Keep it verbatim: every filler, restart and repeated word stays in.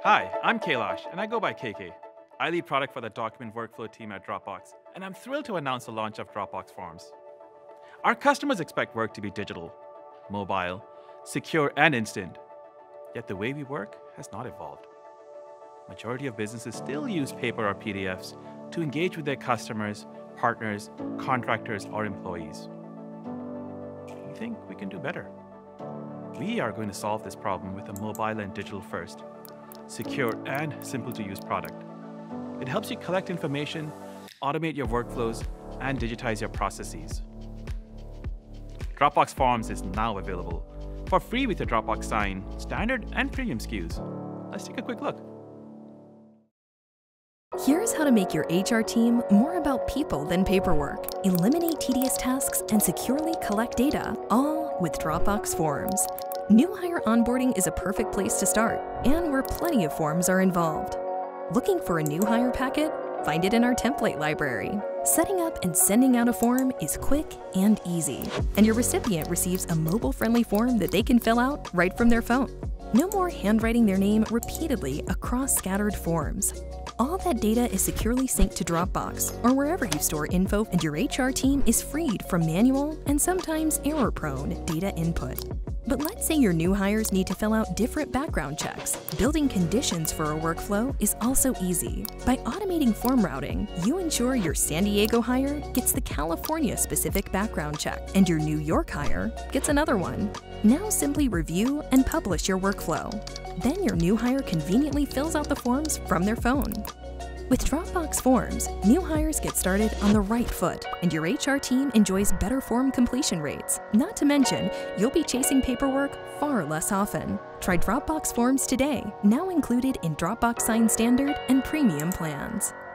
Hi, I'm Kailash, and I go by K K. I lead product for the document workflow team at Dropbox, and I'm thrilled to announce the launch of Dropbox Forms. Our customers expect work to be digital, mobile, secure, and instant. Yet the way we work has not evolved. Majority of businesses still use paper or P D Fs to engage with their customers, partners, contractors, or employees. We think we can do better. We are going to solve this problem with a mobile and digital first, secure and simple to use product. It helps you collect information, automate your workflows, and digitize your processes. Dropbox Forms is now available for free with your Dropbox Sign, standard and premium S K Us. Let's take a quick look. Here's how to make your H R team more about people than paperwork. Eliminate tedious tasks and securely collect data, all with Dropbox Forms. New hire onboarding is a perfect place to start, and where plenty of forms are involved. Looking for a new hire packet? Find it in our template library. Setting up and sending out a form is quick and easy, and your recipient receives a mobile-friendly form that they can fill out right from their phone. No more handwriting their name repeatedly across scattered forms. All that data is securely synced to Dropbox or wherever you store info, and your H R team is freed from manual and sometimes error-prone data input. But let's say your new hires need to fill out different background checks. Building conditions for a workflow is also easy. By automating form routing, you ensure your San Diego hire gets the California-specific background check, and your New York hire gets another one. Now simply review and publish your workflow. Then your new hire conveniently fills out the forms from their phone. With Dropbox Forms, new hires get started on the right foot, and your H R team enjoys better form completion rates. Not to mention, you'll be chasing paperwork far less often. Try Dropbox Forms today, now included in Dropbox Sign Standard and Premium plans.